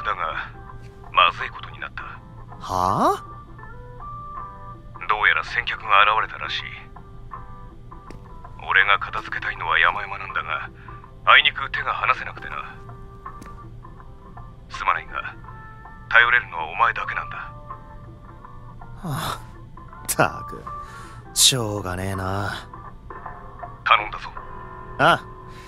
だがまずいことになった。 はあ？ どうやら先客が現れたらしい。俺が片付けたいのは山々なんだが、あいにく手が離せなくてな。すまないが頼れるのはお前だけなんだ。 はあ、ったくしょうがねえな。 頼んだぞ。 あ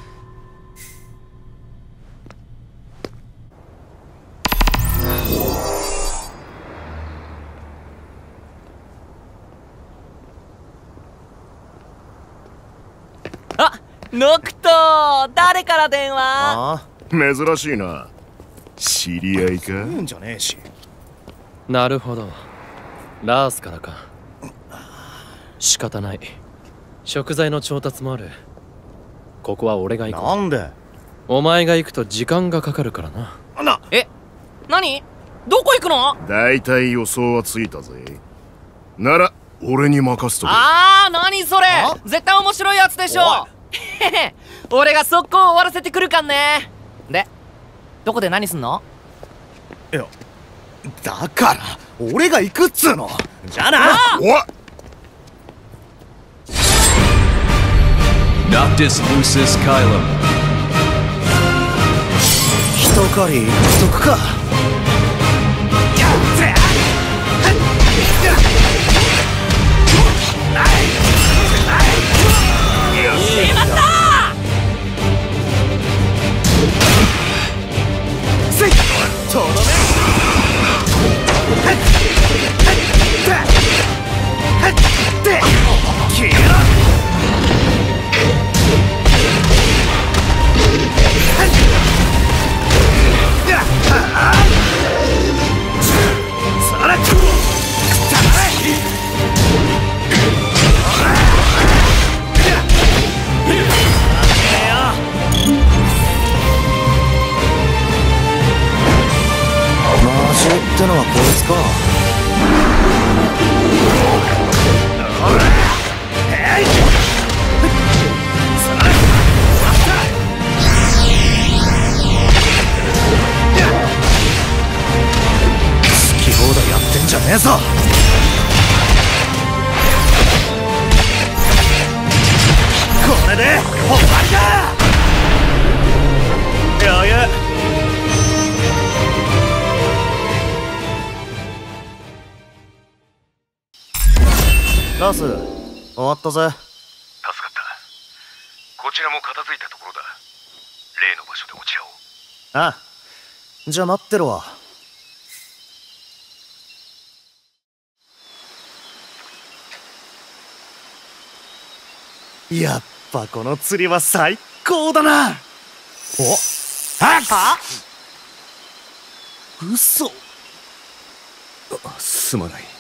あ、ノクト、誰から電話？ あ珍しいな。知り合いか？ 言うんじゃねえし。 なるほど、ラースからか。仕方ない、食材の調達もある。ここは俺が行こう。 なんで？ お前が行くと時間がかかるからな。 何？どこ行くの？ だいたい予想はついたぜ。なら俺に任せとけ。 何それ？絶対面白いやつでしょ。へへ、俺が速攻終わらせてくるかんね。で、どこで何すんの？ いや、だから俺が行くっつうの。じゃあな。 おい Noctis Lucis Kylum。 一狩りしとくか。 しまった！ せいとどめ。消えろ。ってのはこいつか。好き放題やってんじゃねえぞ。これで終わりだ。余裕。ラース、終わったぜ。 助かった。こちらも片付いたところだ。例の場所で落ち合おう。 ああ、じゃあ待ってろわ。やっぱこの釣りは最高だな。おはっ、嘘。 すまない。